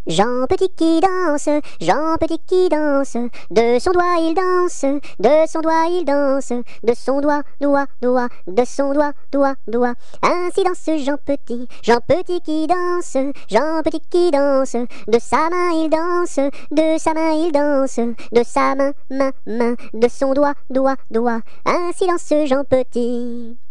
Jean Petit qui danse, Jean Petit qui danse, de son doigt il danse, de son doigt il danse, de son doigt, doigt, doigt, de son doigt, doigt, doigt. Ainsi danse Jean Petit qui danse, Jean Petit qui danse, de sa main il danse, de sa main il danse, de sa main, main, main, de son doigt, doigt, doigt. Ainsi danse Jean Petit.